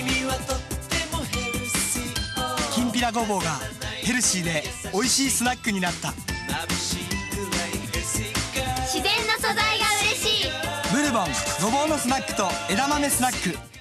きんぴらごぼうがヘルシーで美味しいスナックになった。 自然の素材が嬉しい。 ブルボンごぼうのスナックと枝豆スナック。